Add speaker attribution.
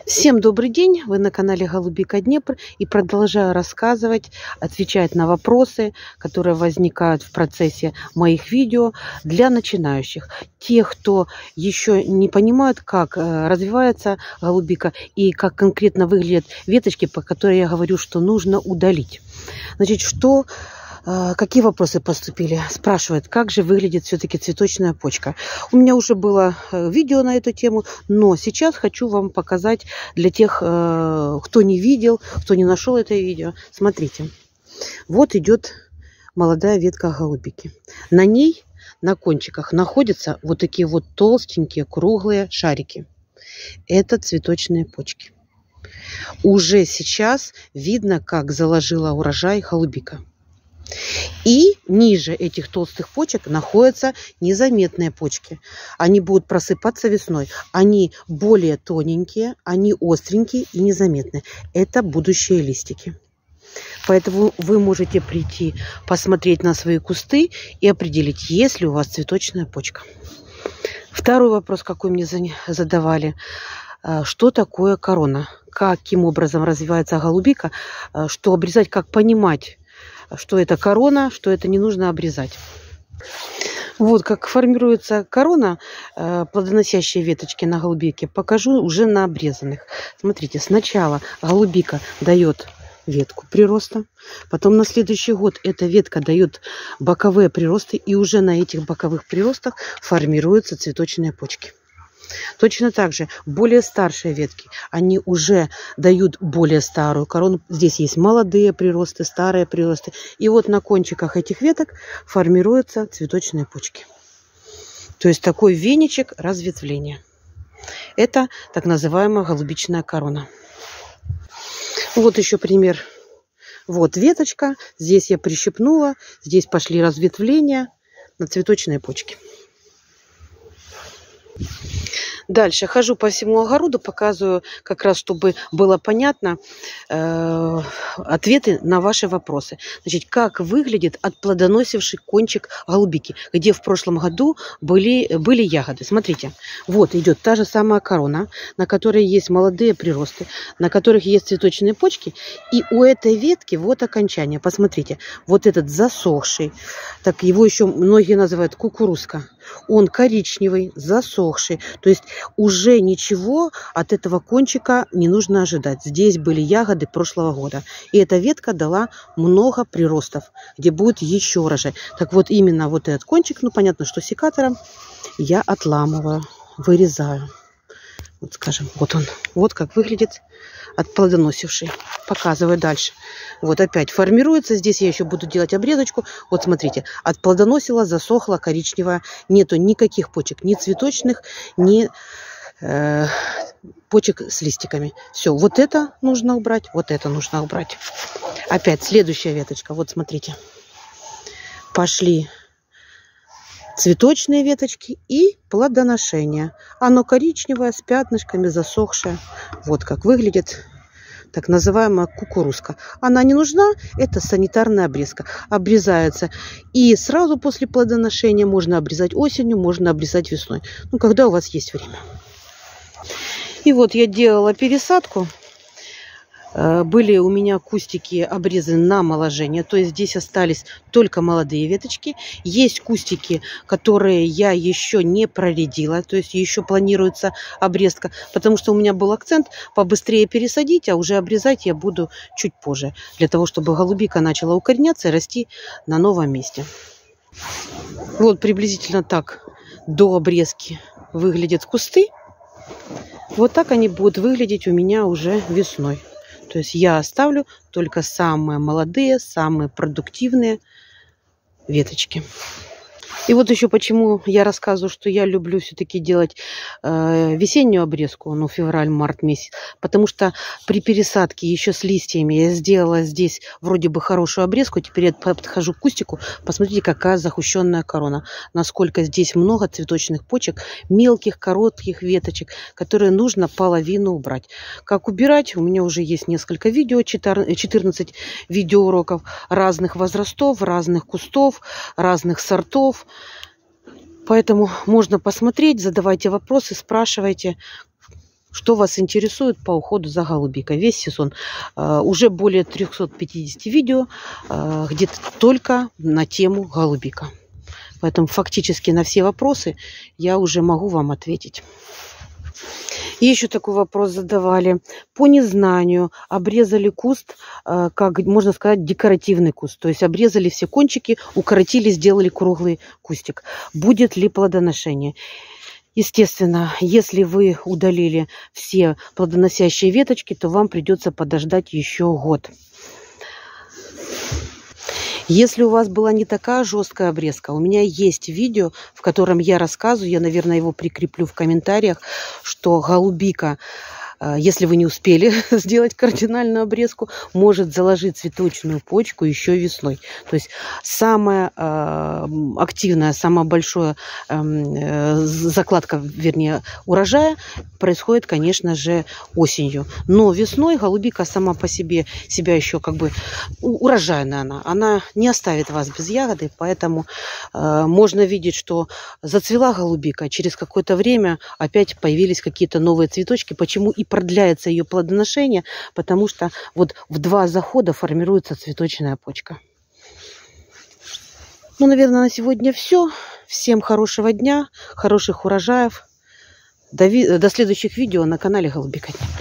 Speaker 1: Всем добрый день! Вы на канале Голубика Днепр и продолжаю рассказывать, отвечать на вопросы, которые возникают в процессе моих видео для начинающих. Тех, кто еще не понимает, как развивается голубика и как конкретно выглядят веточки, по которым я говорю, что нужно удалить. Значит, какие вопросы поступили? Спрашивают, как же выглядит все-таки цветочная почка. У меня уже было видео на эту тему, но сейчас хочу вам показать для тех, кто не видел, кто не нашел это видео. Смотрите, вот идет молодая ветка голубики. На ней, на кончиках, находятся вот такие вот толстенькие круглые шарики. Это цветочные почки. Уже сейчас видно, как заложила урожай голубика. И ниже этих толстых почек находятся незаметные почки. Они будут просыпаться весной. Они более тоненькие, они остренькие и незаметные. Это будущие листики. Поэтому вы можете прийти, посмотреть на свои кусты и определить, есть ли у вас цветочная почка. Второй вопрос, какой мне задавали. Что такое корона? Каким образом развивается голубика? Что обрезать, как понимать, что это корона, что это не нужно обрезать. Вот как формируется корона, плодоносящие веточки на голубике, покажу уже на обрезанных. Смотрите, сначала голубика дает ветку прироста, потом на следующий год эта ветка дает боковые приросты, и уже на этих боковых приростах формируются цветочные почки. Точно так же более старшие ветки, они уже дают более старую корону. Здесь есть молодые приросты, старые приросты. И вот на кончиках этих веток формируются цветочные почки. То есть такой веничек разветвления. Это так называемая голубичная корона. Вот еще пример. Вот веточка. Здесь я прищипнула. Здесь пошли разветвления на цветочные почки. Дальше хожу по всему огороду, показываю как раз, чтобы было понятно ответы на ваши вопросы. Значит, как выглядит отплодоносивший кончик голубики, где в прошлом году были ягоды. Смотрите, вот идет та же самая корона, на которой есть молодые приросты, на которых есть цветочные почки. И у этой ветки вот окончание. Посмотрите, вот этот засохший, так его еще многие называют кукурузка. Он коричневый, засохший. То есть уже ничего от этого кончика не нужно ожидать. Здесь были ягоды прошлого года. И эта ветка дала много приростов, где будет еще урожай. Так вот именно вот этот кончик, ну понятно, что секатором я отламываю, вырезаю. Вот скажем, вот он. Вот как выглядит отплодоносивший. Показываю дальше. Вот опять формируется. Здесь я еще буду делать обрезочку. Вот смотрите, отплодоносила, засохла, коричневая. Нету никаких почек, ни цветочных, ни почек с листиками. Все, вот это нужно убрать, вот это нужно убрать. Опять следующая веточка. Вот смотрите. Пошли цветочные веточки и плодоношение. Оно коричневое, с пятнышками, засохшее. Вот как выглядит так называемая кукурузка. Она не нужна, это санитарная обрезка. Обрезается и сразу после плодоношения, можно обрезать осенью, можно обрезать весной. Ну, когда у вас есть время. И вот я делала пересадку. Были у меня кустики обрезаны на моложение, то есть здесь остались только молодые веточки. Есть кустики, которые я еще не проредила, то есть еще планируется обрезка, потому что у меня был акцент побыстрее пересадить, а уже обрезать я буду чуть позже, для того, чтобы голубика начала укореняться и расти на новом месте. Вот приблизительно так до обрезки выглядят кусты. Вот так они будут выглядеть у меня уже весной. То есть я оставлю только самые молодые, самые продуктивные веточки. И вот еще почему я рассказываю, что я люблю все-таки делать весеннюю обрезку, ну, февраль-март месяц. Потому что при пересадке еще с листьями я сделала здесь вроде бы хорошую обрезку. Теперь я подхожу к кустику. Посмотрите, какая захущенная корона. Насколько здесь много цветочных почек, мелких, коротких веточек, которые нужно половину убрать. Как убирать? У меня уже есть несколько видео, 14 видеоуроков разных возрастов, разных кустов, разных сортов. Поэтому можно посмотреть, задавайте вопросы, спрашивайте. Что вас интересует по уходу за голубикой? Весь сезон. Уже более 350 видео где-то только на тему голубика. Поэтому фактически на все вопросы я уже могу вам ответить. И еще такой вопрос задавали. По незнанию обрезали куст, как можно сказать, декоративный куст. То есть обрезали все кончики, укоротили, сделали круглый кустик. Будет ли плодоношение? Естественно, если вы удалили все плодоносящие веточки, то вам придется подождать еще год. Если у вас была не такая жесткая обрезка, у меня есть видео, в котором я рассказываю, я, наверное, его прикреплю в комментариях, что голубика, если вы не успели сделать кардинальную обрезку, может заложить цветочную почку еще весной. То есть самая активная, самая большая закладка, вернее, урожая происходит, конечно же, осенью. Но весной голубика сама по себе себя еще как бы урожайная она не оставит вас без ягоды, поэтому можно видеть, что зацвела голубика, через какое-то время опять появились какие-то новые цветочки. Почему и продляется ее плодоношение? Потому что вот в 2 захода формируется цветочная почка. Ну, наверное, на сегодня все. Всем хорошего дня, хороших урожаев. До следующих видео на канале Голубика Днепр.